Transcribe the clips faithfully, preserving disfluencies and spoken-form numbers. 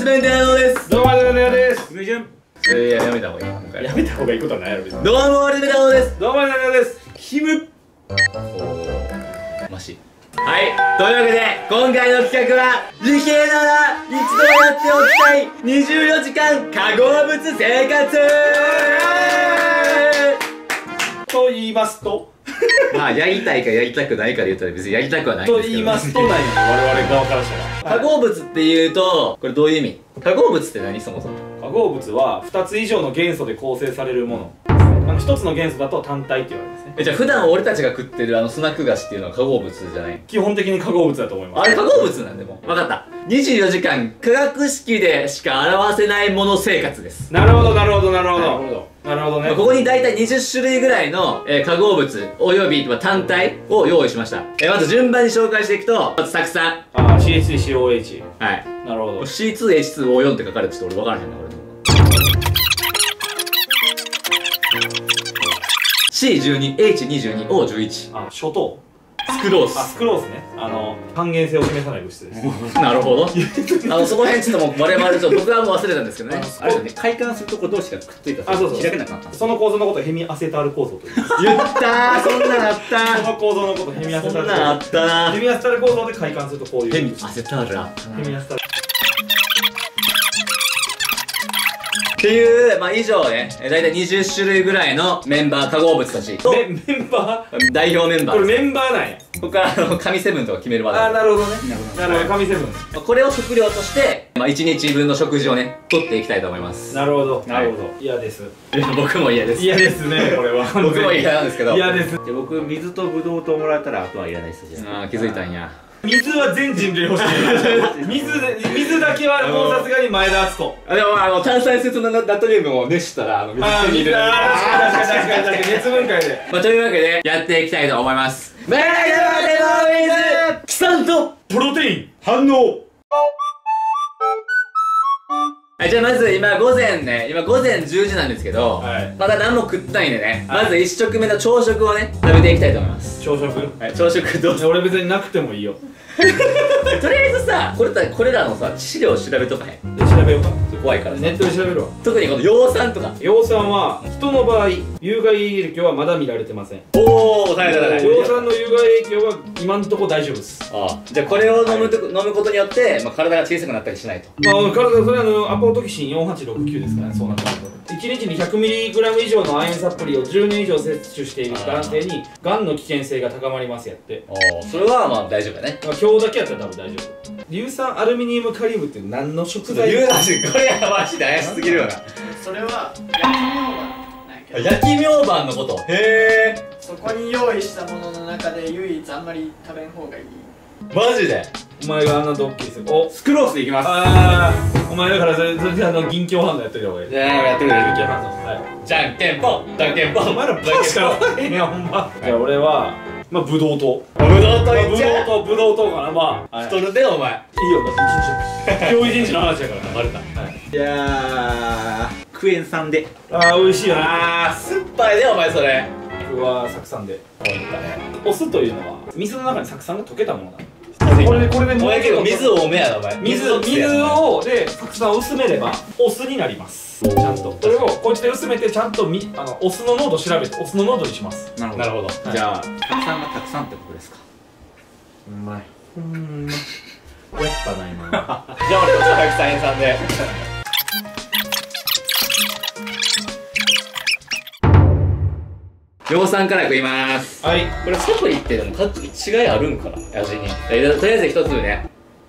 スメンテナノです。 どうもアルメダです。 いや、やめた方がいい。今回やめた方がいいことはないやろ別に。 どうもアルメダノです。 どうもアルメダです。キム。 おお、マシ。はい、というわけで今回の企画は理系なら一度やっておきたいにじゅうよじかん化合物生活と言いますとまあやりたいかやりたくないかで言ったら別にやりたくはないんですけど、ね、 と言いますと何我々側からしたら化合物っていうとこれどういう意味？化合物って何？そもそも化合物はふたつ以上の元素で構成されるもの。あのひとつの元素だと単体って言われますね。 え、じゃあ普段俺たちが食ってるあのスナック菓子っていうのは化合物じゃない？ 基本的に化合物だと思います。 あれ化合物なんでも分かった。にじゅうよじかん化学式でしか表せないもの生活です。 なるほどなるほどなるほどなるほどなるほどね。 ここに大体にじゅっしゅるいぐらいの、えー、化合物および単体を用意しました。えー、まず順番に紹介していくと、まず酢酸。 ああ シーエイチスリーシーオーエイチ。 はい、 なるほど。 シーツーエイチツーオーフォー って書かれてて俺分からへんなこれ。シーじゅうにエイチにじゅうにオーじゅういち。 あ、初糖。 スクロース。 あ、スクロースね。あの還元性を示さない物質です。 なるほど。あのそこら辺ちょっともう我々ちょっと僕はもう忘れたんですけどね。 あれだね、快感するとこ同士がくっついた。 あ、そうそう、 開けなかった。 その構造のことをヘミアセタール構造と言います。 言ったー、そんなんあったー。 その構造のことをヘミアセタール構造。 そんなんあったー。 ヘミアセタール構造で快感するとこういう。 ヘミアセタールあったな。 ヘミアセタール。 っていう、まあ以上ね、だいたいにじゅっしゅるいぐらいのメンバー、化合物たちと、 メンバー代表メンバー。 これメンバーなんや。 ここからあの、神セブンとか決めるまで。 あー、なるほどね。なるほど、神セブン。 これを食料として、まあいちにちぶんの食事をね、取っていきたいと思います。 なるほど、なるほど。嫌です。 いや、僕も嫌です。 嫌ですね、これは。 僕も嫌なんですけど。 嫌です。 じゃあ僕、水とブドウともらったらあとはいらないですじゃああ、気づいたんや。 水は全人類欲しい。水で、水だけはもうさすがに前田敦子。 あ、でもあの、炭酸水素ナトリウムを熱したら、あの、水あー、 に入れる。 水だー。確かに確かに確かに。熱分解で。 まあ、というわけで、やっていきたいと思います。メガネの水キサンとプロテイン反応。 はい、じゃあまず今午前ね、今午前じゅうじなんですけど、 はい、 まだ何も食ったいんでね、 はい、 まずいっしょくめの朝食をね、食べていきたいと思います。 朝食？ はい、朝食どうぞ。 俺別になくてもいいよ。 とりあえずさ、これこれらのさ、致死量を調べとかへん。 で、調べようか。 怖いからネットで調べるわ。 特にこの葉酸とか。 葉酸は人の場合有害影響はまだ見られてません。 おお、大変だ大変。 葉酸の有害影響は今んとこ大丈夫です。 ああ、じゃあこれを飲むと、はい、飲むことによって、まあ、体が小さくなったりしないと。 まあ体、それはあのアポトキシンよんはちろくきゅうですからね。そうなったらいちにちに ひゃくミリグラム 以上の亜鉛サプリをじゅうねん以上摂取している男性にがんの危険性が高まりますやって。 ああ、それはまあ大丈夫だね。 まあ今日だけやったら多分大丈夫。硫酸アルミニウムカリウムって何の食材？ 言うなし、これはマジで怪しすぎるよな。 それは焼き明晩なんやけど、 焼き明晩のこと。へえ。 そこに用意したものの中で唯一あんまり食べん方がいい。 マジで？ お前があんなドッキリする。お、 スクロースでいきます。 ああ、お前だからそれそれであの銀鏡ハンドやってるよ俺。 じゃあやってくれ。 銀鏡ハンド。はい。じゃんけんぽん、じゃんけんぽん。 お前らパーしか分からへんやほんま。じゃあ俺はまあブドウ糖。 ブドウ糖いっちゃう。 ブドウ糖ブドウ糖かなまあ。 太るでお前。 いいよ、だって一日。今日一日の話やからバレた。 じゃあクエン酸で。 ああ、美味しいよな。 ああ、酸っぱいでお前それ。 僕は酢酸で。お酢というのは水の中に酢酸が溶けたものだ。 これでこれでもう結構水多めやなお前。 水水をで酢酸を薄めればお酢になります。ちゃんとそれをこっちで薄めてちゃんとみあのお酢の濃度調べてお酢の濃度にします。 なるほどなるほど。じゃあ酢酸がたくさんってことですか。 うまい。うんまい。やったな今。 じゃあ俺と佐々木さんえんさんで。葉酸から食いまーす。 はい。 これサプリってでも各違いあるんかな味に。えとりあえず一つね。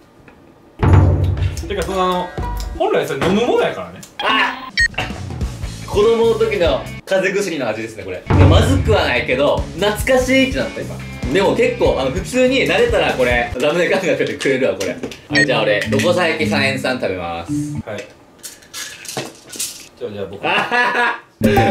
てかそのあの本来それ飲むものやからね。 あ子供の時の風邪薬の味ですねこれ。まずくはないけど懐かしいってなった今。でも結構あの普通に慣れたらこれラムネ感覚で食えるわこれ。はい、じゃあ俺ロコ佐伯さんえんさん食べます。 はい。じゃあじゃあ僕あははすげ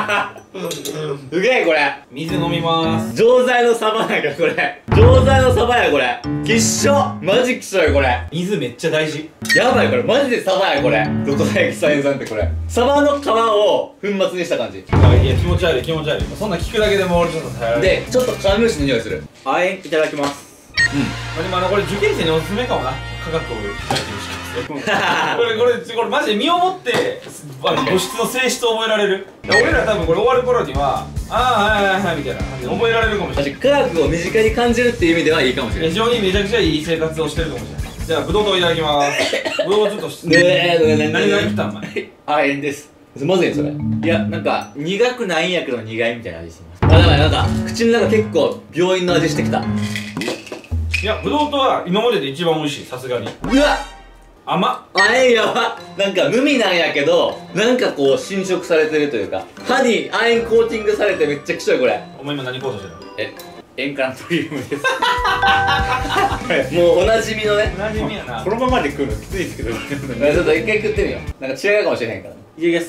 えこれ水飲みまーす。 錠剤のサバなんかこれ。錠剤のサバやこれ。きっしょマジきっしょよこれ。 水めっちゃ大事。 やばいこれマジでサバやこれ。どこだよさんさんってこれサバの皮を粉末にした感じ。 あ、いや気持ち悪い気持ち悪い。そんな聞くだけでも俺ちょっと耐えられる。 でちょっとカメムシの匂いする。 亜鉛いただきます。 うん。まあでもあのこれ受験生におすすめかもな。科学を書いてるし。 これこれこれマジで身をもってあの物質の性質を覚えられる。俺ら多分これ終わる頃にはああはいはいはいみたいな感じで覚えられるかもしれない。 科学を身近に感じるっていう意味ではいいかもしれない。 非常にめちゃくちゃいい生活をしてるかもしれない。じゃあブドウ糖いただきます。ブドウちょっとねえねえ何が生きたんお前。 あえんです。 まずいねそれ。 いやなんか苦くないんやけど苦いみたいな味します。 あ、だからなんか口の中結構病院の味してきた。ういやブドウ糖は今までで一番美味しい。さすがにわ甘っ。 あえんやば。なんか無味なんやけどなんかこう侵食されてるというか歯に亜鉛コーティングされてめっちゃくちゃいこれ。 お前今何食おうとしてるの。 え塩化ナトリウムです。 もうおなじみのね。 同じみやな。 このままで食うのきついですけど。 ちょっと一回食ってみよう。なんか違うかもしれへんからね。 いけます。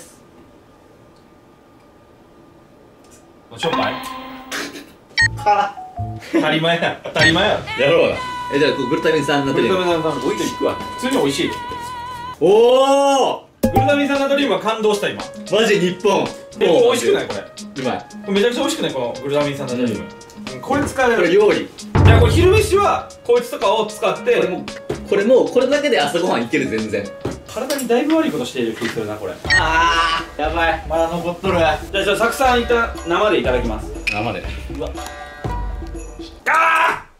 しょっぱい。 辛当たり前や。当たり前や。 やろうな。え、じゃあグルタミン酸ナトリウム。 グルタミン酸ナトリウムいくわ。 普通に美味しい。 おおグルタミン酸ナトリウムは感動した今。 マジ日本。 え、これ美味しくないこれ。 うまい。 これめちゃくちゃ美味しくないこのグルタミン酸ナトリウム。これ使えこれる。 料理。 じゃあこれ昼飯はこいつとかを使ってこれもこれもこれだけで朝ごはんいける全然。 体にだいぶ悪いことしている気するなこれ。 あーやばいまだ残っとる。 じゃあちょっとサクさんいった生でいただきます。 生で。 うわあ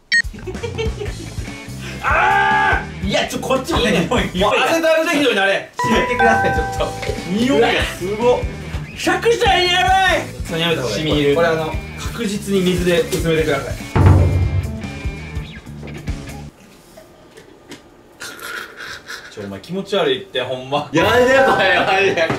ーあーいやちょこっちもねもう汗だる適度になれ。 閉めてくださいちょっと。 匂いがすごっ。尺じゃやばい。それやめた方がいい。 染み入るこれあの確実に水で薄めてください。ちょお前気持ち悪いってほんま。 やばいやばいやばいやばい。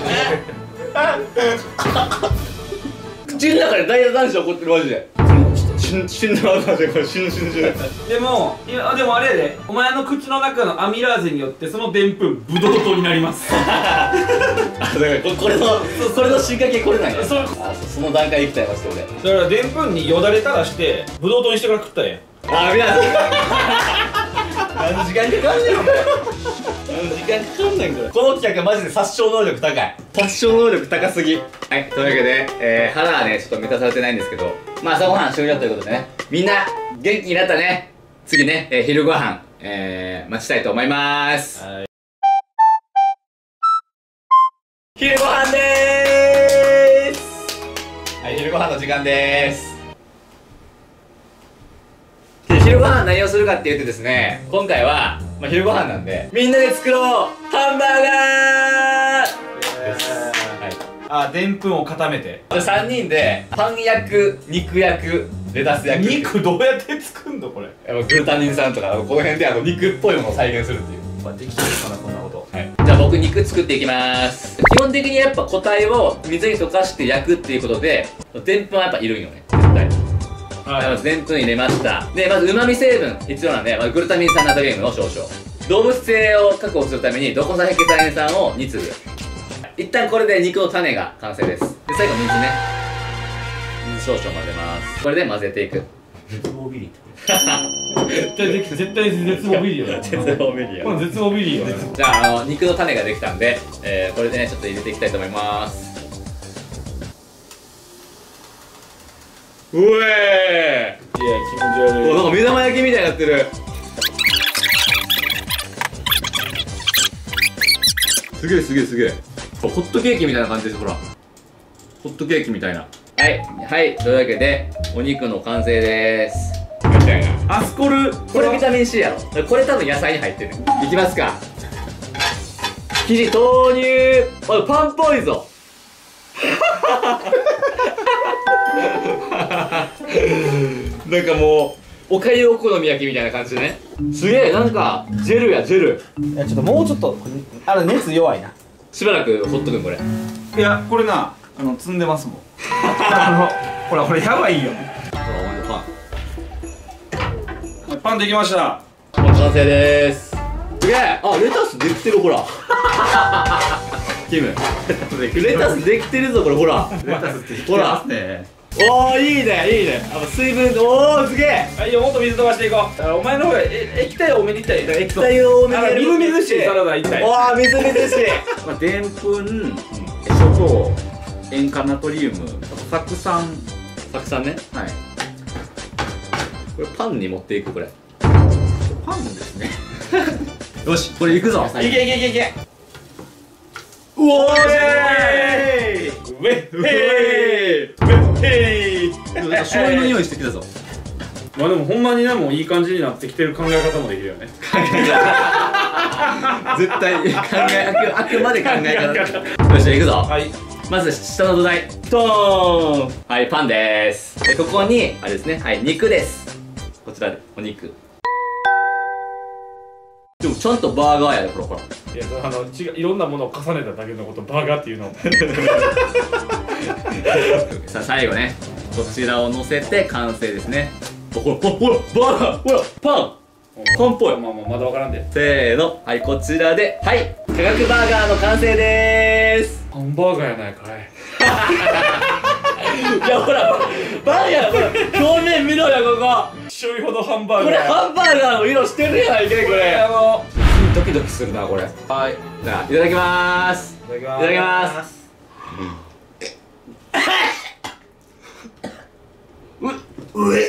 口の中で大男子起こってるマジで。死ん死んだわかんないこれ死ぬ死ぬ死ぬ。 でもいやでもあれやでお前の口の中のアミラーゼによってそのでんぷんブドウ糖になります。 あだからここれのこれの進化系これなんや。 そうあそその段階でいきたいまして俺。 だからでんぷんによだれ垂らしてブドウ糖にしてから食ったらえあみなさん。何時間かかんねんこれ。何時間かかんねんこれ。この企画マジで殺傷能力高い。殺傷能力高すぎ。はい、というわけで、えー、腹はねちょっと満たされてないんですけど、まあ朝ごはん終了ということでね、みんな元気になったね。次ね、えー、昼ごはん、えー、待ちたいと思いまーす。 はい昼ごはんでーす。はい、昼ごはんの時間でーす。で昼ごはん何をするかって言ってですね、今回は、まあ、昼ごはんなんでみんなで作ろうハンバーガーです。はい、 あでんぷんを固めてでさんにんでパン焼く、肉焼く、レタス焼く。 肉どうやって作んのこれ。 やっぱグルタミン酸とかこの辺であの肉っぽいものを再現するっていう。 まあできてるかなこんなこと。 はい、じゃあ僕肉作っていきます。基本的にやっぱ固体を水に溶かして焼くっていうことででんぷんはやっぱいるんよね絶対。はい、まずでんぷん入れました。でまずうまみ成分必要なんで、まずグルタミン酸ナトリウムを少々、動物性を確保するためにドコサヘキサエン酸をに粒。一旦これで肉の種が完成です。で最後水ね、水少々混ぜます。これで混ぜていく。 絶望ビリって絶対でき絶対絶望ビリーよ。 絶望ビリこの絶望ビリーよ。 じゃあ、あの肉の種ができたんで、えー、これでねちょっと入れていきたいと思います。うえいや気持ち悪ー、おなんか目玉焼きみたいになってる。すげえすげえすげえ。ホットケーキみたいな感じです。ほらホットケーキみたいな。はいはい、というわけでお肉の完成です。みたいな。 アスコルこれビタミン C やろ。これ多分野菜に入ってる。いきますか。生地投入。あ、パンっぽいぞ。なんかもうおかゆお好み焼きみたいな感じでね。すげえなんかジェルやジェル。 いやちょっともうちょっとあれ熱弱いな。 しばらくほっとくんこれ。 いやこれなあの積んでますもん。あのほらこれやばいよ。 ほらお前のパン。 パンできました。 完成でーす。すげえ。あ、レタスできてるほら。キムレタスできてるぞこれほら。 レタスってほらね。 おーいいねいいね。あ水分おーすげえ。 はいよもっと水飛ばしていこう。お前の方がえ液体多めにいったらいい。 液体を多めにやる。 みずみずしいサラダいったい。 おーみずみずしい。 まあでんぷん、諸糖、塩化ナトリウム、酢酸。 たくさんね。 はい。 これパンに持っていくこれ。 パンですね。 よしこれいくぞ。 いけいけいけいけ。 うおーウェイウェイウェイウェイ。 醤油の匂いしてきたぞ。 まあでもほんまにねもういい感じになってきてる考え方もできるよね。 絶対考えあくあくまで考え方。よしいくぞ。 はい。 まず下の土台ドーン。はいパンです。でここにあれですね、はい肉です。こちらでお肉。でもちゃんとバーガーやで、ほらほら。 いやあの違う、いろんなものを重ねただけのことバーガーっていうの。 さあ最後ね、こちらを乗せて完成ですね。ほらほらほらバーガー、ほらパンパンっぽい。 まあまあまだわからんで。 せーの、はいこちらではい科学バーガーの完成でーす。 ハンバーガーやないかい。 いやほらバーガーほら表面見ろよここ。 醤油ほどハンバーガー。 これハンバーガーの色してるやないかいこれ。 あのドキドキするなこれ。 はい。いじゃあいただきまーす。 ただきます。 いただきます。ううえ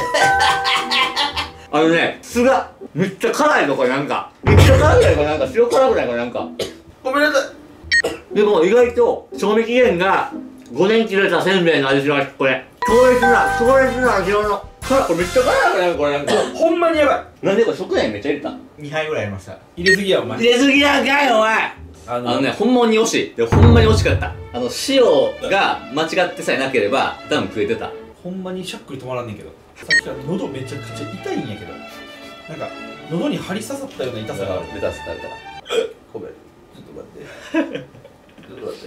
あのね、酢がめっちゃ辛いのこれなんか。めっちゃ辛いこれなんか。塩辛くないこれなんか。 ごめんなさい。 でも意外と賞味期限がごねん切れたせんべいの味しますこれ。強烈な強烈な味の辛い。これめっちゃ辛くないこれなんか。 ほんまにやばい。 なんでこれ食材めっちゃ入れた。 にはいぐらいやりました。 入れすぎやお前。 入れすぎやんかいお前。 ああのね、ほんまに惜しい。でもほんまに惜しかった。あの塩が間違ってさえなければ多分食えてた。 ほんまにしゃっくり止まらんねんけど、さっきから喉めちゃくちゃ痛いんやけど、なんか喉に針刺さったような痛さがある。 レタス食べたらごめん、ちょっと待ってちょっと待って。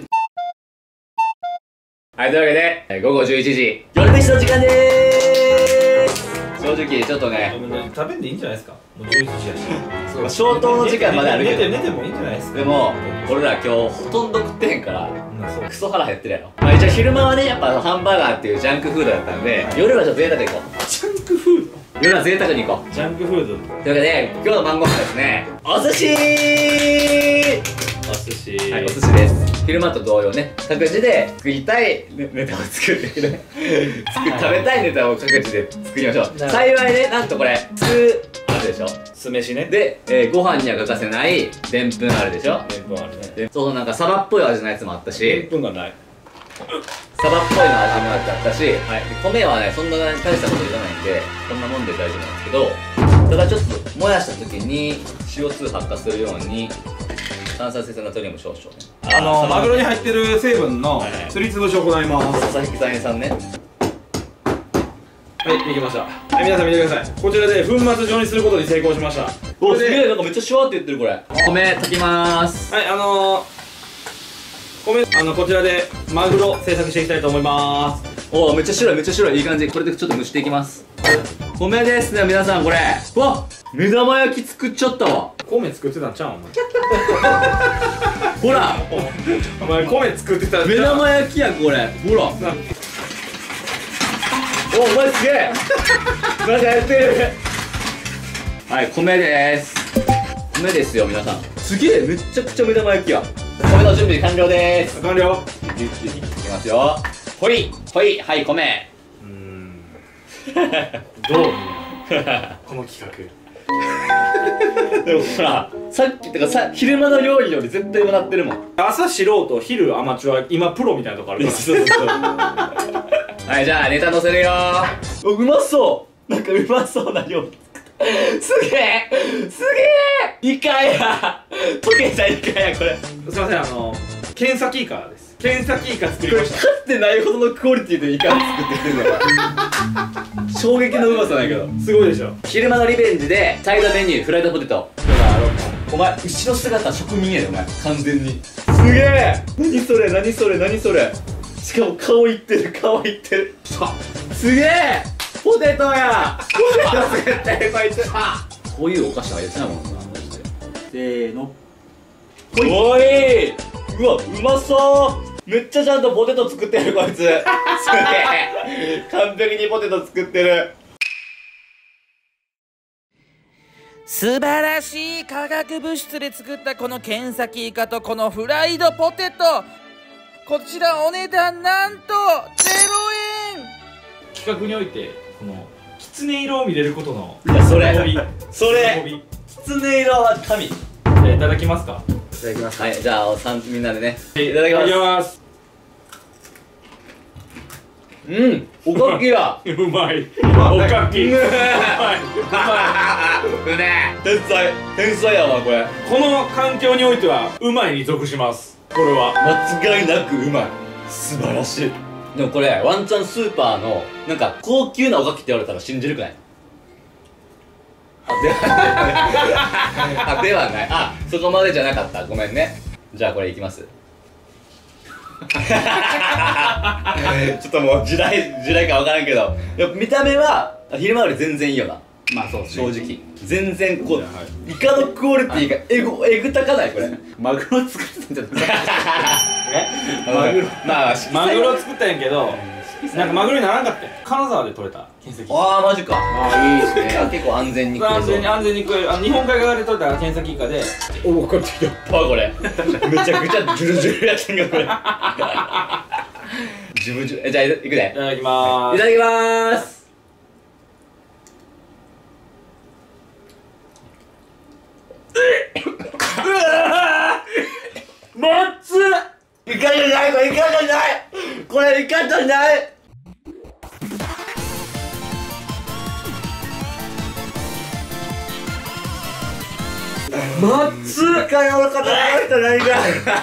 はい、というわけで、えー午後じゅういちじ、夜飯の時間でーす。正直、ちょっとね、 食べんでいいんじゃないですか。もうじゅういちじやし。 まあ消灯の時間まであるけど寝て寝てもいいんじゃないですか。 でも、俺ら今日ほとんど食ってへんから、 うん、そうクソ腹減ってるやろ。まあ、一応昼間はね、やっぱあのハンバーガーっていうジャンクフードだったんで、夜はちょっと贅沢に行こジャンクフーう。夜は贅沢に行こう。 ドジャンクフードというわけで、今日の晩ご飯はですね、お寿司ー。 お寿司。 はい、お寿司です。昼間と同様ね、各自で作りたいネネタを作ってね作食べたいネタを各自で作りましょう。幸いね、なんとこれ酢あるでしょ。 酢飯ね。 で、えー、ご飯には欠かせないでんぷんあるでしょ。 でんぷんあるね。 でそうそう、なんかサバっぽい味のやつもあったでんし、 ぷんがない。 サバっぽいの味もあったし、はい、で米はねそんな大したこといらないんでこんなもんで大丈夫なんですけど、ただちょっと燃やした時に シーオーツー 発火するように炭酸性ナトリウム少々ね。 あのマグロに入ってる成分のはいはいすりつぶしを行います。 佐々木さんさんね。 はい、できました。はい、皆さん見てください。こちらで粉末状にすることに成功しました。 おすこれでげえ、なんかめっちゃシュワーって言ってるこれ。米炊きまーす。 はい、あのー、米あのこちらでマグロ製作していきたいと思います。 おお、めっちゃ白いめっちゃ白い。いい感じ。これでちょっと蒸していきます。米ですね皆さん。これうわ目玉焼き作っちゃったわ。 米作ってたんちゃうんお前。 ほらお前米作ってたんちゃう。 目玉焼きやこれ。ほらお、お前すげえなんかやってる。はい、米でーす。米ですよ皆さん。すげえ、めっちゃくちゃ目玉焼きや。米の準備完了でーす。 完了。 いきますよ。ほいほい、はい米。 うーんどうこの企画。 でもほら、さっきてかさ昼間の料理より絶対うまなってるもん。 朝素人、昼アマチュア、今プロみたいなとこあるから。 そうそうそうはい、じゃあネタ乗せるよー。うまそう、なんかうまそうな料理すげえすげえイカや溶けたイカやこれ。 すいません、あのケンサキイカです。ケンサキイカ作りました。 かつてないほどのクオリティでイカ作ってきてるんだから衝撃のうまさないけど。 すごいでしょ。 昼間のリベンジでサイドメニューフライドポテト。お前後ろ姿職人やでお前完全に。すげえ何それ何それ何それ。しかも顔いってる顔いってる。すげえポテトやポテト作ってるこいつ。こういうお菓子はやってないもんなマジで。せーのおい、うわうまそう。めっちゃちゃんとポテト作ってるこいつすげえ完璧にポテト作ってる。 素晴らしい化学物質で作ったこのケンサキイカとこのフライドポテト、こちらお値段なんとゼロえん。 企画においてこのきつね色を見れることのいやそれ喜びそれ喜びきつね色は神。いじゃあいただきますか。 いただきます。 はい、じゃあさんみんなでねいいただきます。 ますうんおかきやうまいおかきうまいううね天才天才やわこれ。 この環境においてはうまいに属します。これは間違いなくうまい。素晴らしい。でもこれワンチャンスーパーのなんか高級なおかきって言われたら信じるくない？あではないあではない。あそこまでじゃなかった。ごめんね。じゃあこれいきますちょっともう時代時代か分からんけど、やっぱ見た目は昼間より全然いいよな。 まあそうですね。 正直全然こうイカのクオリティがえぐえぐ高ない。これマグロ作ってたんじゃないえマグロまあマグロ作ったんやけどなんかマグロにならんかったよ。金沢で取れた原石。 ああマジか。 ああいいですね。 結構安全に食えそう。 安全に安全に食える。あの日本海側で取れた原石イカで。 おおこれやっぱこれめちゃくちゃジュルジュルやってんがこれジュルジュル。えじゃあいくで。 いただきまーす。 いただきまーす。 もっつイカじゃないこれイカじゃないこれイカじゃないまっつイカの方がした何か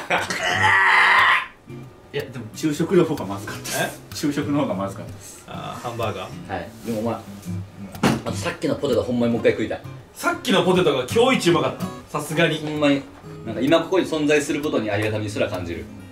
いやでも昼食の方がまずかったです。昼食の方がまずかったです。 あーハンバーガー。 はいでもまああとさっきのポテトほんまにもう一回食いたい。 さっきのポテトが今日一うまかった。さすがに。 ほんまになんか今ここに存在することにありがたみすら感じる。